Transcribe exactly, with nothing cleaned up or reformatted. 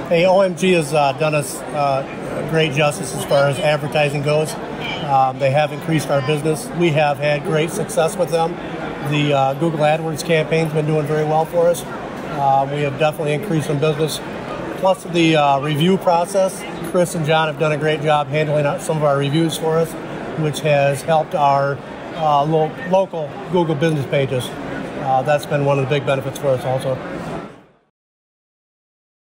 Hey, O M G has uh, done us uh, great justice as far as advertising goes. Um, they have increased our business. We have had great success with them. The uh, Google AdWords campaign's been doing very well for us. Uh, we have definitely increased in business. Plus the uh, review process, Chris and John have done a great job handling our, some of our reviews for us, which has helped our uh, lo- local Google business pages. Uh, that's been one of the big benefits for us also.